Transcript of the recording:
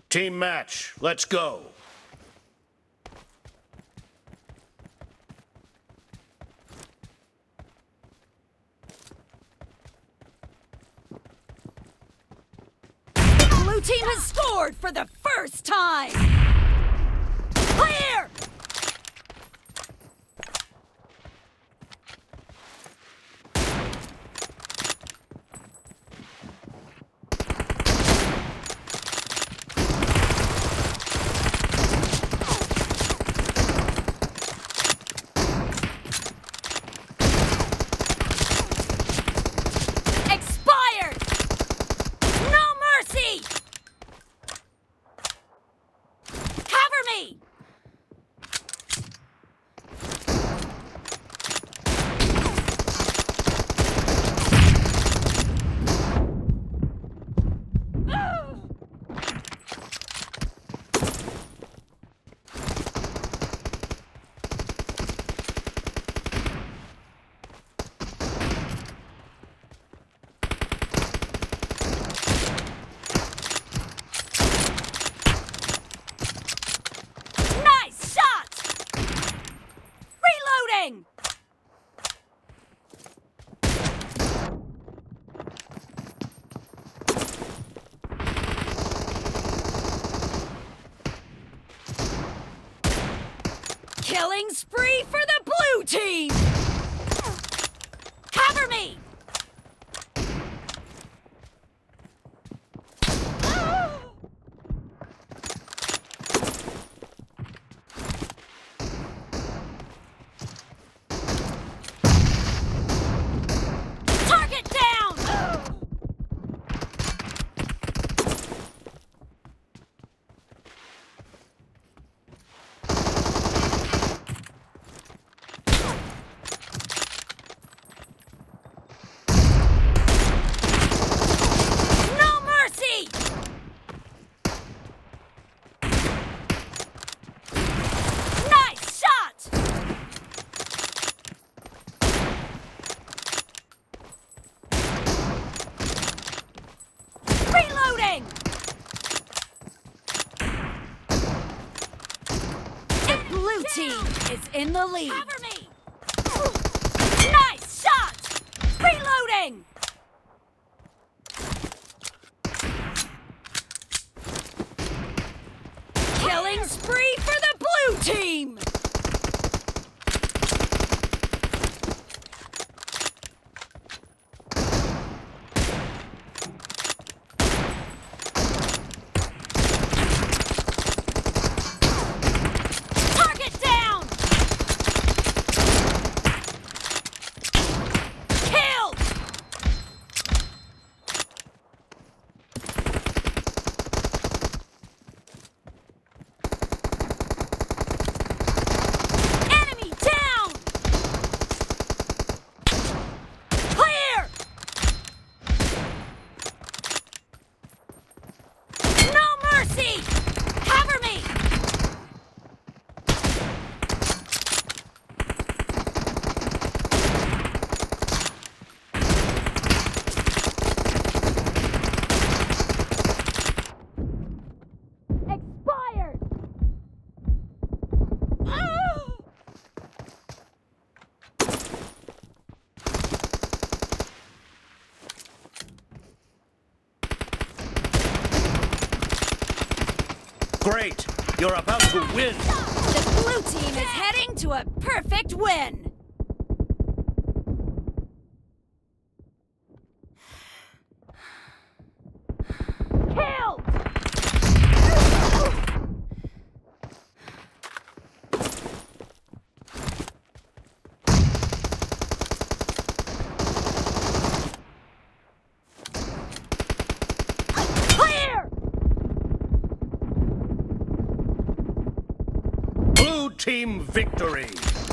Team match, let's go. The blue team has scored for the first time! Clear! Killing spree for the blue team! Cover me! Target down! Blue team is in the lead. Cover me! Nice shot! Reloading! Killing spree for the blue team! Great! You're about to win! The blue team is heading to a perfect win! Killed! Team victory!